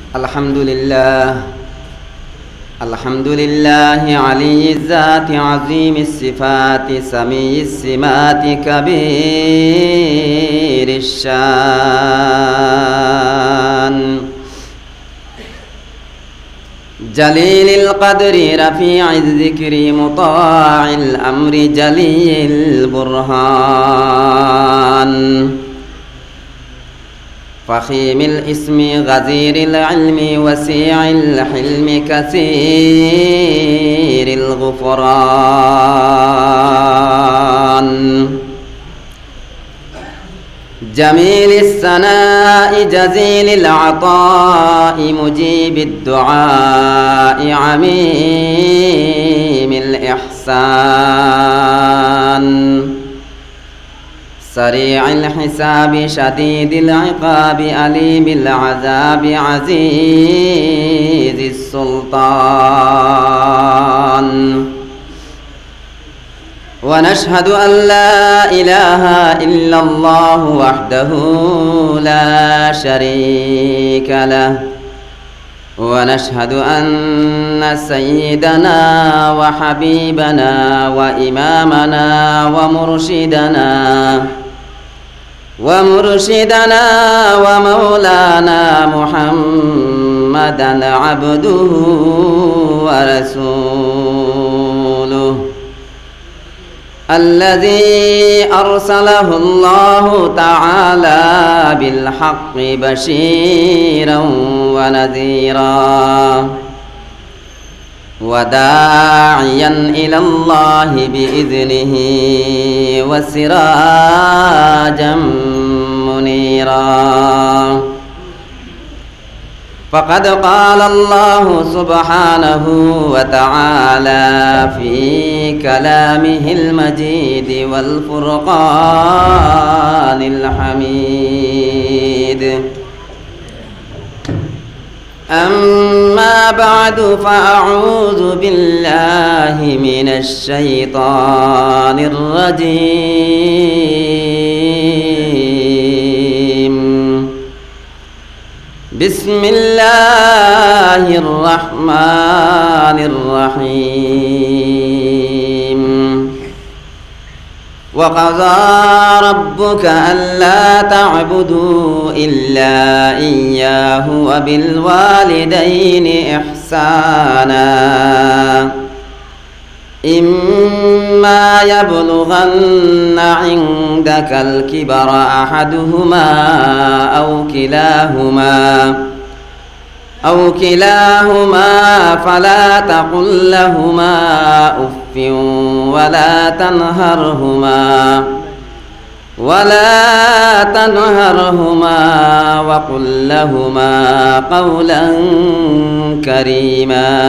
الحمد لله علي الذات عظيم الصفات سميع السمات كبير الشان جليل القدر رفيع الذكر مطاع الأمر جلي البرهان فخيم الاسم غزير العلم وسيع الحلم كثير الغفران جميل الثناء جزيل العطاء مجيب الدعاء عميم الإحسان سريع الحساب شديد العقاب أليم العذاب عزيز السلطان ونشهد أن لا إله إلا الله وحده لا شريك له ونشهد أن سيدنا وحبيبنا وإمامنا ومرشدنا ومولانا محمدا عبده ورسوله الذي أرسله الله تعالى بالحق بشيرا ونذيرا وداعيا إلى الله بإذنه وسراجا منيرا فقد قال الله سبحانه وتعالى في كلامه المجيد والفرقان الحميد أما بعد فأعوذ بالله من الشيطان الرجيم بسم الله الرحمن الرحيم وقضى ربك ألا تعبدوا إلا إياه وبالوالدين إحسانا إما يبلغن عندك الكبر أحدهما أو كلاهما فلا تقل لهما أف ولا تنهرهما وقل لهما قولا كريما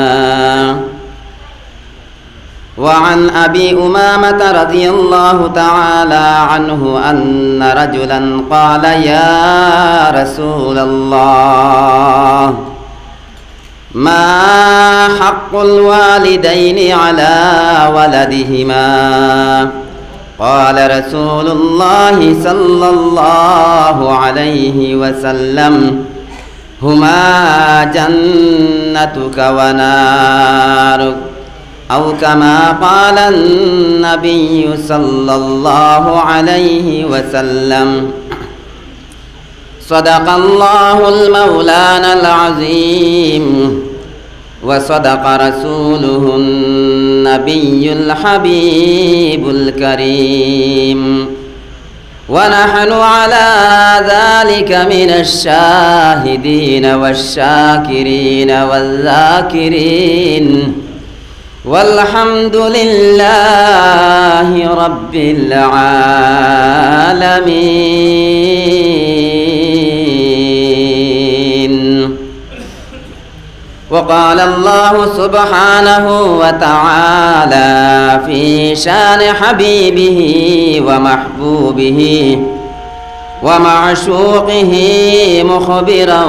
وعن أبي أمامة رضي الله تعالى عنه أن رجلا قال يا رسول الله ما حق الوالدين على ولدهما قال رسول الله صلى الله عليه وسلم هما جنتك ونارك أو كما قال النبي صلى الله عليه وسلم صدق الله المولانا العظيم وصدق رسوله النبي الحبيب الكريم ونحن على ذلك من الشاهدين والشاكرين والذاكرين والحمد لله رب العالمين وقال الله سبحانه وتعالى في شان حبيبه ومحبوبه ومعشوقه مخبرا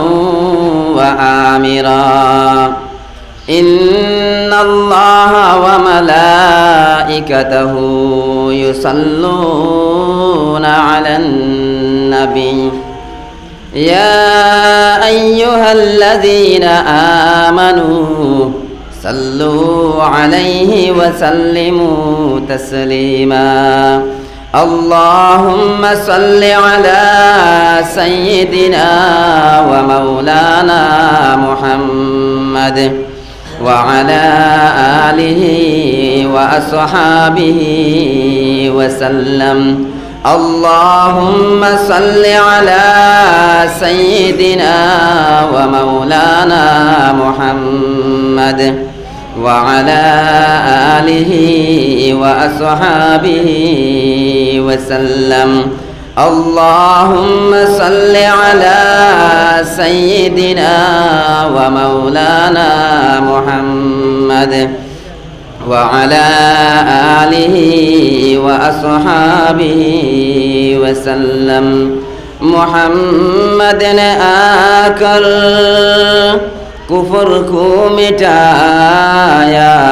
وآمرا إن الله وملائكته يصلون على النبي يا أيها الذين آمنوا صلوا عليه وسلموا تسليما اللهم صل على سيدنا ومولانا محمد وعلى آله وأصحابه وسلم اللهم صل على سيدنا ومولانا محمد وعلى آله وأصحابه وسلم اللهم صل على سيدنا ومولانا محمد وعلى آله وأصحابه وسلم محمد ने आकर कुफर को मिटाया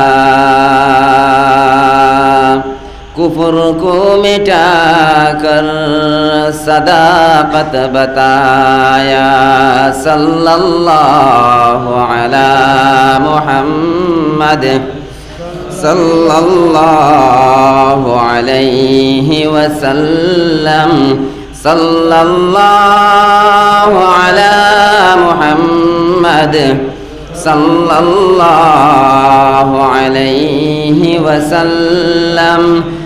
कुफर को मिटाकर सदाकत बताया सल्लल्लाहु अला मुहम्मद सल्लल्लाहु अलैहि वसल्लम सल्लल्लाहु अला मुहम्मद सल्लल्लाहु अलैहि वसल्लम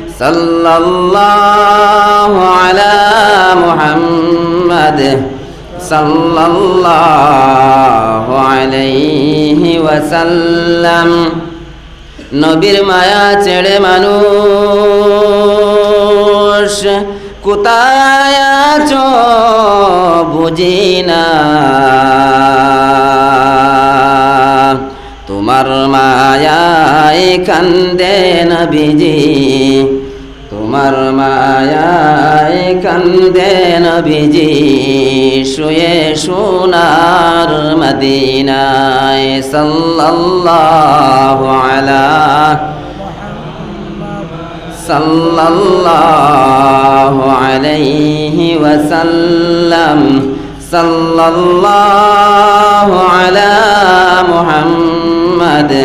सल्लल्लाहु अला मुहम्मद सल्लल्लाहु अलैहि वसल्लम নবীর মায়া ছেড়ে মানুষ কোথায় আছো বুঝি না তোমার মায়ায় কান্দে নবীজি তোমার মায়ায় কান্দে নবীজি শুয়ে সোনার মদিনায় সাল্লাল্লাহু আলা সাল্লাল্লাহু আলাইহি ওয়াসাল্লাম সাল্লাল্লাহু আলা মুহাম্মদ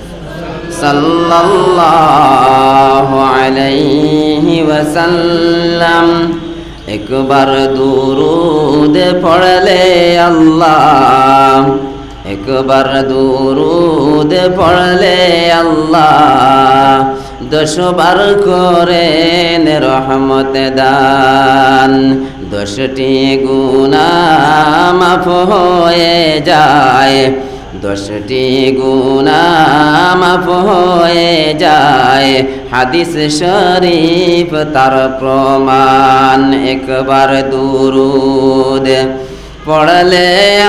সাল্লাল্লাহু আলাইহি ওয়াসাল্লাম একবার দুরূদ পড়লে আল্লাহ একবার দুরূদ পড়লে আল্লাহ 10 বার করেন রহমত দান 10টি গুনাহ মাফ হয়ে যায় 10টি গুনাহ মাফ হয়ে যায় হাদিস শরীফ তার প্রমাণ একবার দুরূদ পড়লে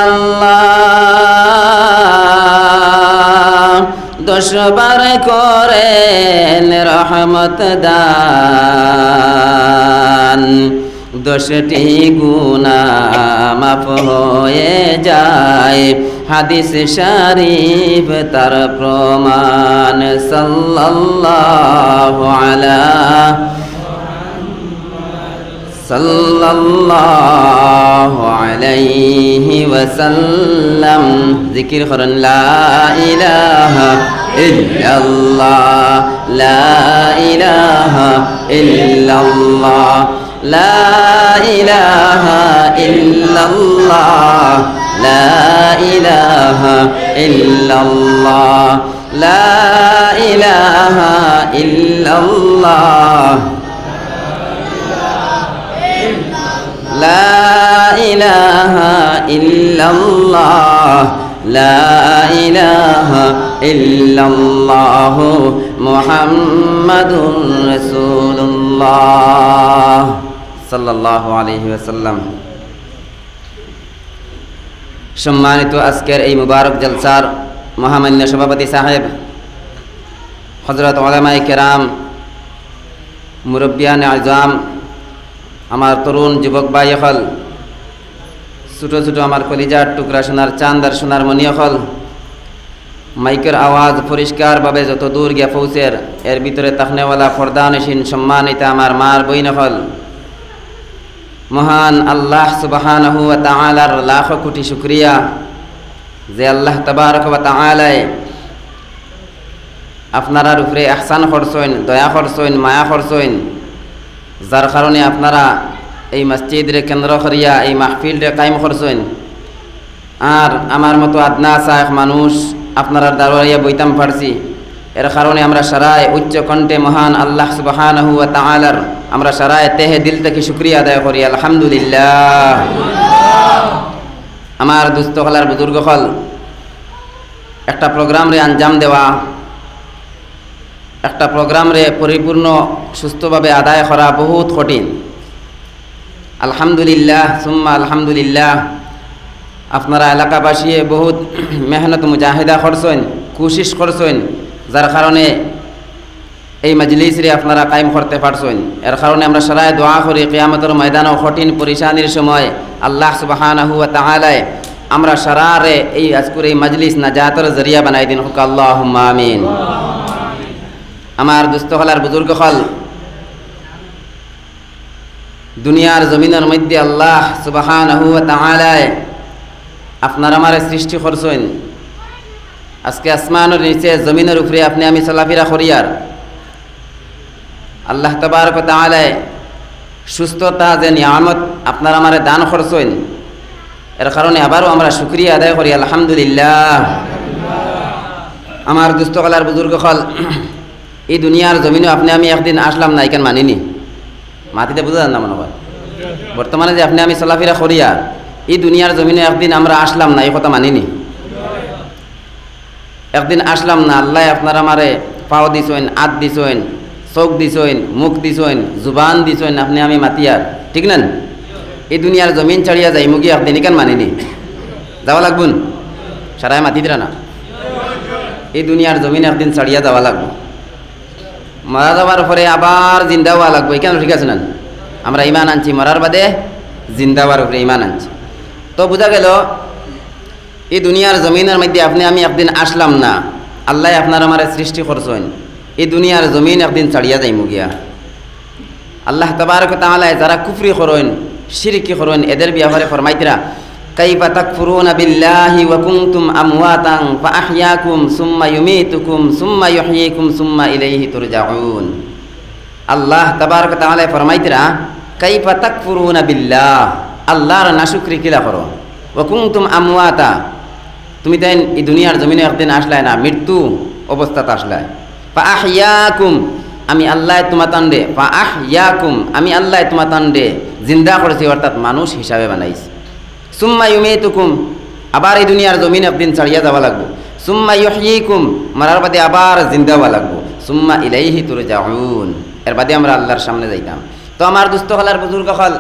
আল্লাহ 10 বার করেন রহমত দান 10টি গুনাহ মাফ হয়ে যায় হাদিস শরীফ তার প্রমাণ সাল্লাল্লাহু আলা সাল্লাল্লাহু আলাইহি ওয়াসাল্লাম জিকির করেন লা ইলাহা ইল্লাল্লাহ লা ইলাহা ইল্লাল্লাহ লা ইলাহা ইল্লাল্লাহ লা ইলাহা ইল্লাল্লাহ লা ইলাহা ইল্লাল্লাহ লা ইলাহা ইল্লাল্লাহ লা ইলাহা ইল্লাল্লাহ মুহাম্মাদুর রাসূলুল্লাহ সাল্লাল্লাহু আলাইহি ওয়াসাল্লাম। সম্মানিত আজকের এই মুবারক জলসার মহামান্য সভাপতি সাহেব হযরত উলামায়ে কেরাম মুরব্বিয়ান আজম আমার তরুণ যুবক ভাই হল ছোটো ছোটো আমার কলিজার টুকরা সোনার চাঁদ আর সোনার মণি হল মাইকের আওয়াজ পরিষ্কারভাবে যত দূর গিয়া পৌঁছের এর ভিতরে তাকনেওয়ালা ফর্দানসীন সম্মানিতা আমার মার বইন হল মহান আল্লাহ সুবহানাহু ওয়া তাআলার লাখ কোটি শুকরিয়া যে আল্লাহ তাবারক ওয়া তাআলা আপনারার উপরে ইহসান করছেন, দয়া করছেন, মায়া করছেন, যার কারণে আপনারা এই মসজিদরে কেন্দ্র করিয়া এই মাহফিলরে কায়েম করছেন। আর আমার মতো আদনা সাহেব মানুষ আপনারা দাঁড়াইয়া বইতাম পারছি, এর কারণে আমরা সারায় উচ্চ কণ্ঠে মহান আল্লাহ সুবহানাহু ওয়া তাআলার আমরা সারায় তেহে দিল থেকে শুকরিয়া আদায় করি, আলহামদুলিল্লাহ। আমার দুস্থ হলার বুজুর্গ হল একটা প্রোগ্রামরে আঞ্জাম দেওয়া, একটা প্রোগ্রামরে পরিপূর্ণ সুস্থভাবে আদায় করা বহুত কঠিন। আলহামদুলিল্লাহ সুম্মা আলহামদুলিল্লাহ, আপনারা এলাকাবাসী বহুত মেহনত মুজাহিদা করছেন, কোশিশ করছেন, যার কারণে এই মজলিসরে আপনারা কায়েম করতে পারছেন। এর কারণে আমরা সারায় দোয়া করি কিয়ামতের ময়দানে কঠিন পরিশানির সময় আল্লাহ সুবহানাহু ওয়া তাআলা আমরা সারারে এই আজকের এই মজলিস নাজাতের জরিয়া বানাই দিন, হোক আল্লাহুম্মা আমিন। আমার দুস্থ হলার বুজুর্গ হল দুনিয়ার জমিনের মধ্যে আল্লাহ সুবহানাহু ওয়া তাআলা আপনার আমার সৃষ্টি করছেন। আজকে আসমানের নিচে জমিনের উপরে আপনি আমি চলাফেরা করিয়ার আল্লাহ তাবারক ওয়া তাআলা সুস্থতা যে নিয়ামত আপনার আমারে দান করছেন, এর কারণে আবারও আমরা শুকরিয়া আদায় করি, আলহামদুলিল্লাহ। আমার দুস্থ কলার বুজুর্গ হল এই দুনিয়ার জমিনে আপনি আমি একদিন আসলাম না, এখানে মানিনি, মাটিতে বুঝা যান না মনে হয়। বর্তমানে যে আপনি আমি চলাফেরা করিয়া এই দুনিয়ার জমিনে একদিন আমরা আসলাম না, এই কথা মানিনি। একদিন আসলাম না, আল্লাহ আপনার আমারে পাও দিছেন, হাত দিছেন, চোখ দিছেন, মুখ দিছেন, জুবান দিছেন, আপনি আমি মাতিয়ার, ঠিক না? এই দুনিয়ার জমিন ছাড়িয়া যাই মুগি একদিন এখান মানিনি, যাওয়া লাগবুন, সারায় মাতি দিরা না। এই দুনিয়ার জমিন একদিন ছাড়িয়া যাওয়া লাগবো, মারা যাওয়ার পরে আবার জিন্দা হওয়া লাগবো, এখানে ঠিক আছে না? আমরা ইমান আনছি মরার বাদে জিন্দা হওয়ার উপরে ইমান আনছি। তো বোঝা গেল এই দুনিয়ার জমিনের মধ্যে আপনি আমি একদিন আসলাম না, আল্লাহ আপনার আমার সৃষ্টি করছেন, এই দুনিয়ার জমিন একদিন ছাড়িয়া যাই মুগিয়া। আল্লাহ তাবারক ওয়া তাআলা যারা কুফরি করেন, শিরকি করেন, এদের ব্যাপারে ফরমাইতরা কাইফা তাকফুরুনা বিল্লাহি ওয়া কুনতুম আমওয়াতান ফাআহইয়াকুম সুম্মা ইউমীতুকুম সুম্মা ইউহয়িকুম সুম্মা ইলাইহি তুরজাউন। আল্লাহ তাবারক ওয়া তাআলা ফরমাইতরা কাইফা তাকফুরুনা বিল্লাহ, আল্লাহর নাশুকরি কিলা করো, ওয়া কুনতুম আমওয়াতা, তুমি তাই এই দুনিয়ার জমিনে একদিন আসলাই না, মৃত্যু অবস্থাতে আসলাই। ফাআহইয়াকুম, আমি আল্লাহ তোমাতান্ডে, ফাআহইয়াকুম, আমি আল্লাহ তোমাতান্ডে জিন্দা করেছি, অর্থাৎ মানুষ হিসাবে বানাইছি। সুম্মা ইউমীতুকুম, আবার এই দুনিয়ার জমিনে একদিন ছাড়িয়া যাওয়া লাগবো। সুম্মা ইউহয়িকুম, মারার বাদে আবার জিন্দা হওয়া লাগবো। সুম্মা ইলাইহি তুরজাউন, এর বাদে আমরা আল্লাহর সামনে যাইতাম। তো আমার দুস্থ হলার বুজুর্গ হল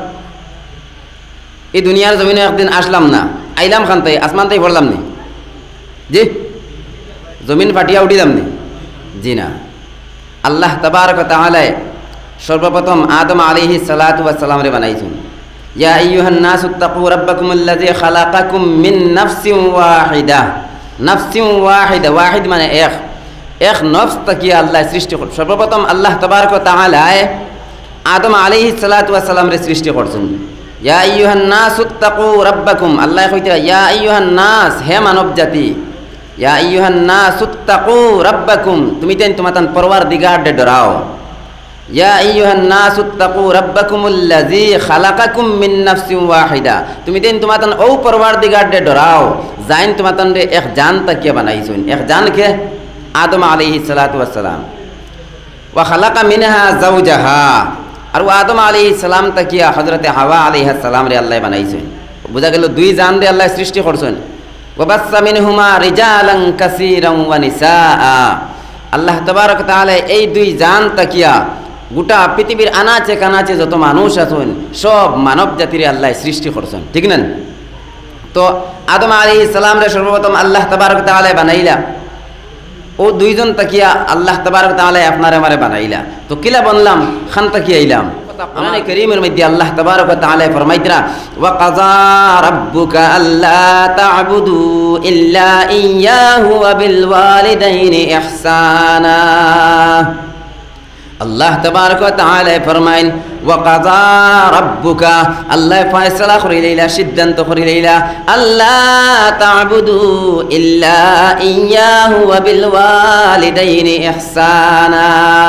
এই দুনিয়ার জমিনে একদিন আসলাম না, আইলাম খান তাই আসমান তাই পড়লাম নি, জি জমিন ফাটিয়া উঠিলাম নি, জি না। আল্লাহ তাবারক ওয়া তাআলা সর্বপ্রথম আদম আলাইহিস সালাতু ওয়াস সালাম রে বানাইছেন। ইয়া আইয়ুহান নাসু তাকু রাব্বাকুমুল্লাযী খালাকাকুম মিন নাফসিন ওয়াহিদা, নাফসিন ওয়াহিদা, ওয়াহিদ মানে এক, এক নফস থেকে আল্লাহ সৃষ্টি করছেন। সর্বপ্রথম আল্লাহ তাবারক ওয়া তাআলা আদম আলাইহিস সালাতু ওয়াস সালাম রে সৃষ্টি করছেন। ইয়া আইয়ুহান নাসু তাকু রাব্বাকুম, আল্লাহ কইতরা ইয়া আইয়ুহান নাস, হে মানব জাতি, ইয়া আইয়ুহান নাসু তাকু রাব্বাকুম, তুমি তেন তোমাতান পরওয়ারদিগার দে ডরাও। ইয়া আইয়ুহান নাসু তাকু রাব্বাকুমুল্লাযী খালাকাকুম মিন নাফসিন ওয়াহিদা, তুমি তেন তোমাতান ও পরওয়ারদিগার দে ডরাও জাইন তোমাতান রে এক জান তাকিয়া বানাইছেন। এক জান কে? আদম আলাইহিস সালাতু ওয়াস সালাম। ওয়া খালাকা মিনহা যাওজাহা, আর আদম আলাইহিস সালাম তাকিয়া হযরতে হাওয়া আলাইহিস সালাম রে আল্লাহ বানাইছেন। বুঝা গেল দুই জান রে আল্লাহ সৃষ্টি করছেন। ওয়া বাসসা মিনহুমা রিজালান কাসীরান ওয়া নিসাআ, আল্লাহ তাবারক ওয়া তাআলা এই দুই জান তাকিয়া গোটা পৃথিবীর আনাচে কানাচে যত মানুষ আছেন সব মানব জাতিরে আল্লাহ সৃষ্টি করছেন, ঠিক না? তো আদম আলাইহিস সালাম রে সর্বপ্রথম আল্লাহ তাবারক ওয়া তাআলা বানাইলা, ও দুইজন তাকিয়া আল্লাহ তাবারক ওয়া তাআলা আপনারে আমারে বানাইলা। তো কিলা বললাম খান তাকিয়া আইলাম। কোরআনে কারীমের মধ্যে আল্লাহ তাবারক ওয়া তাআলা ফরমাইতরা ওয়া কাযা রাব্বুকা আল্লা তা'বুদু ইল্লা ইয়্যাহু ওয়া বিল ওয়ালিদাইনি ইহসানা। আল্লাহ তাবারক ওয়া তাআলা ফরমাইন ওয়া কাযা রাব্বুকা আল্লাহ ফয়সালা করিলা সিদ্ধান্ত করিলা আল্লাহ তা'বুদু ইল্লা ইয়াহু ওয়া বিল ওয়ালিদাইনি ইহসানা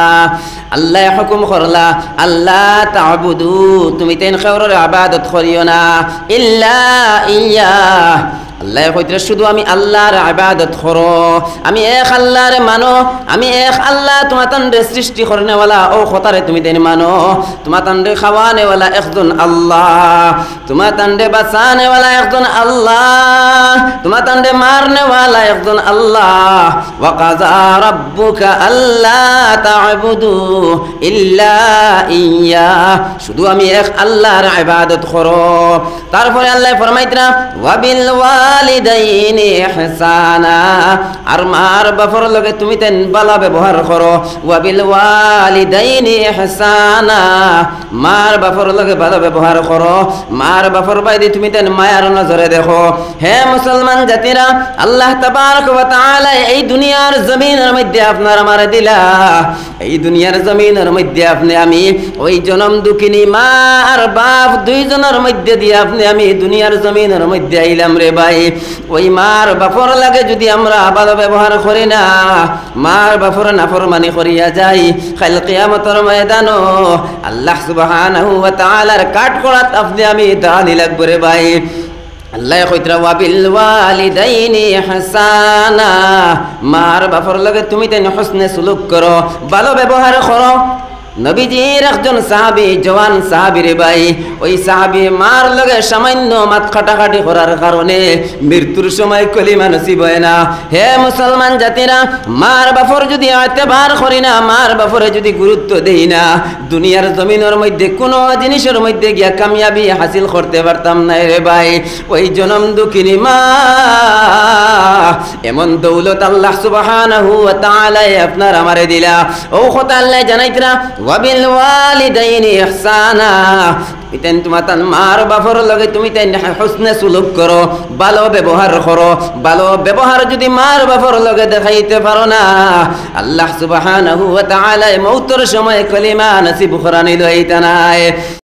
আল্লাহ হুকুম করলা আল্লাহ তা'বুদু তুমি তেন খাওয়ার ইবাদত করিও না ইল্লা ইয়াহ আল্লাহ কইতরা শুধু আমি আল্লাহর ইবাদত করো আমি এক আল্লাহরে মানো আমি এক আল্লাহ তোমাতানরে সৃষ্টি করনেওয়ালা ও খতারে তুমি দেন মানো তোমাতানরে খাওয়ানেওয়ালা একজন আল্লাহ তোমাতানরে বাঁচানেওয়ালা একজন আল্লাহ তোমাতানরে মারনেওয়ালা একজন আল্লাহ ওয়া কাযা রাব্বুকা আল্লা তা'বুদু ইল্লা ইয়া শুধু আমি এক আল্লাহর ইবাদত করো তারপরে আল্লাহ ফরমাইতরা ওয়া বিল ওয়ালিদাইনি ইহসানা আর মার বাবার লগে তুমি তেন ভালো ব্যবহার করো ওয়া বিল ওয়ালিদাইনি ইহসানা মার বাবার লগে ভালো ব্যবহার করো মার বাবার বাইরে তুমি তেন মায়ার নজরে দেখো হে মুসলমান জাতিরা আল্লাহ তাবারক ওয়া তাআলা এই দুনিয়ার জমিনের মধ্যে আপনার আমার দিলা এই দুনিয়ার জমিনের মধ্যে আপনি আমি ওই জনম দুঃখিনী মা আর বাপ দুইজনের মধ্যে দিয়ে আপনি আমি দুনিয়ার জমিনের মধ্যে আইলাম রে ভাই ওই মার বাপর লাগে যদি আমরা ভালো ব্যবহার করি না মার বাপর নাফরমানি করিয়া যাই কাল কিয়ামতের ময়দানো আল্লাহ সুবহানাহু ওয়া তাআলার কাট করাত আপনি আমি দাঁড়ানি লাগবে রে ভাই আল্লাহ কইতরা ওয়া বিল ওয়ালিদাইনি ইহসানা মার বাপর লাগে তুমি তেন হুসনে সুলুক করো ভালো ব্যবহার করো নবীজির একজন সাহাবী জওয়ান সাহাবী রে ভাই ওই সাহাবী মার লগে সামান্য মাত কাটাকাটি করার কারণে মৃত্যুর সময় কলিমা নসিব হয় না হে মুসলমান জাতিরা মার বাপর যদি এতেবার করি না মার বাপরে যদি গুরুত্ব দেই না দুনিয়ার জমিনের মধ্যে কোনো জিনিসের মধ্যে গিয়া কামিয়াবি হাসিল করতে পারতাম না রে ভাই ওই জনম দুঃখিনী মা এমন দৌলত আল্লাহ সুবহানাহু ওয়া তাআলা আপনার আমারে দিলা ও কথা আল্লাহ জানাইতরা ওয়া বিল ওয়ালিদাইনি ইহসানা ইতেন তোমাতান মার বাপর লগে তুমি তেন হুসনে সুলুক করো ভালো ব্যবহার করো ভালো ব্যবহার যদি মার বাপর লগে দেখাইতে পারো না আল্লাহ সুবহানাহু ওয়া তাআলা মৌতের সময় কলিমা নসিব করানি লইতা নাই